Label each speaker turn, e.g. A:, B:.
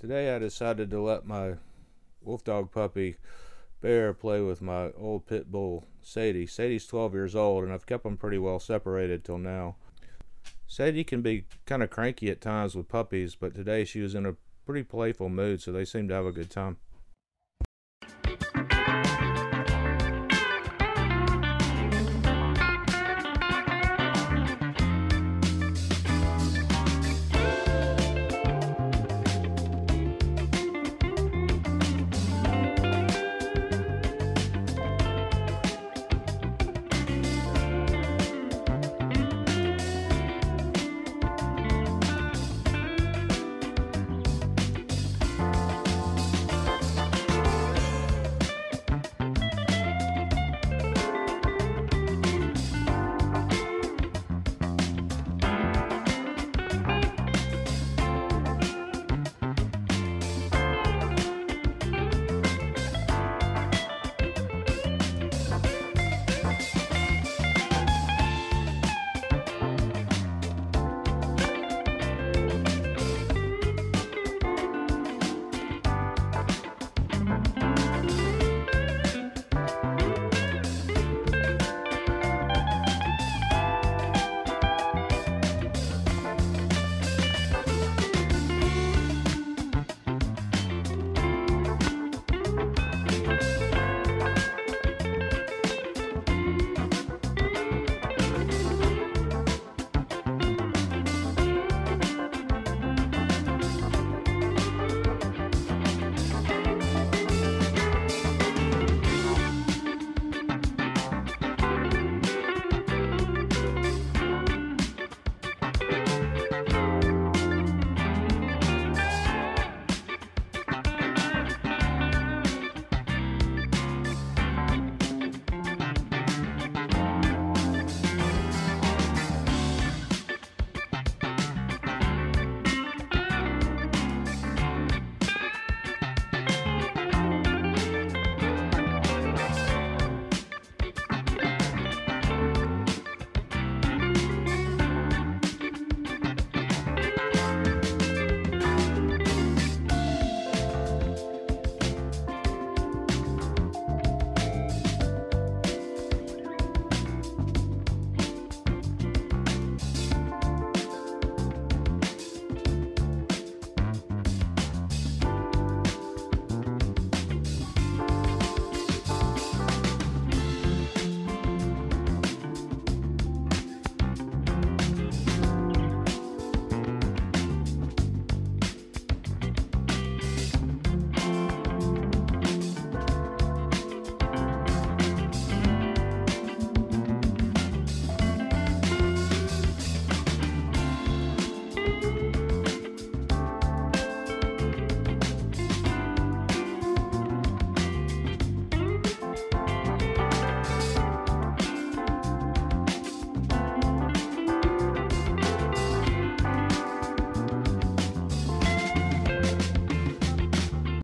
A: Today I decided to let my Wolfdog puppy Bear play with my old pit bull Sadie. Sadie's 12 years old and I've kept them pretty well separated till now. Sadie can be kind of cranky at times with puppies, but today she was in a pretty playful mood, so they seemed to have a good time.